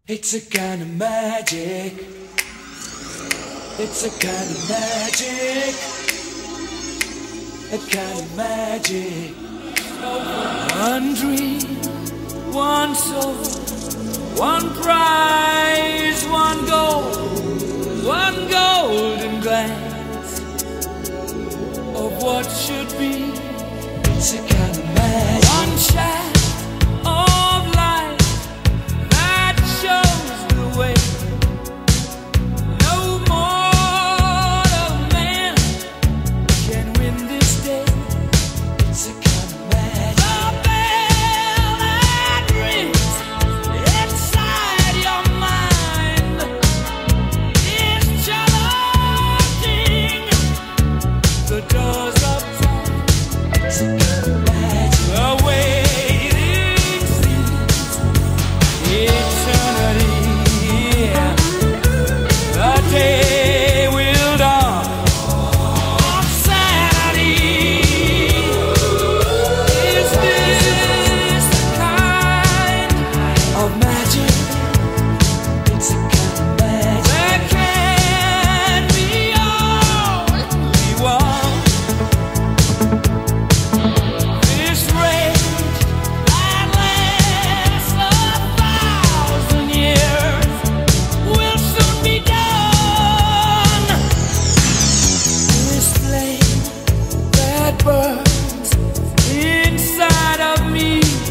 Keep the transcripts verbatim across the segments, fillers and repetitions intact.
It's a kind of magic. It's a kind of magic. A kind of magic. One dream, one soul, one prize, one goal, one golden glance of what should be. It's a kind of magic. One shaft of light that shows the way. No mortal man can win this day. It's a kind of magic. The bell that rings inside your mind is challenging the doors of time. It's a kind of magic. The waiting seems eternity. The day will dawn on Saturday. Is this the kind of magic? It's a kind of magic. There can be only one. This rage that lasts a thousand years will soon be done. This flame that burns inside of me,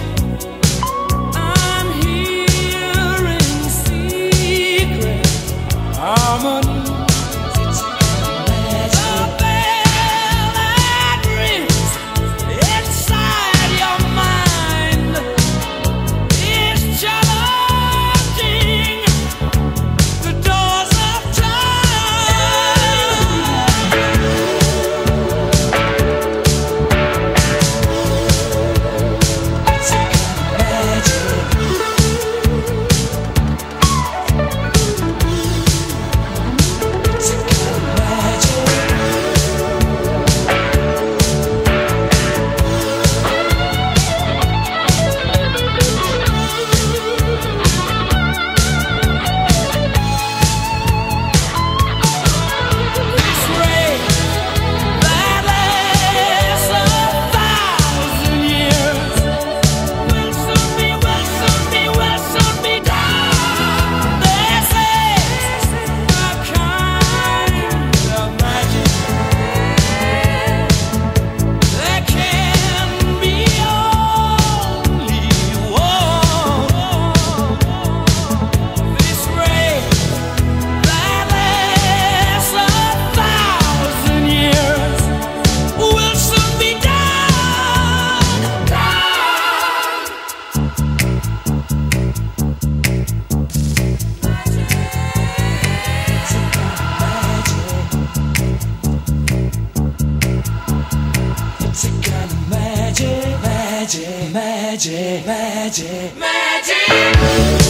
I'm hearing secret harmonies. It's a kind of magic. The bell that rings inside your mind is challenging the doors of time. It's a kind of magic. It's a kind of magic. This ray that lasts a thousand years will soon be, will soon be, will soon be done. This is a kind of magic. There can be only one. This ray that lasts a thousand years will soon be done. It's a kind of magic, magic, magic, magic, magic.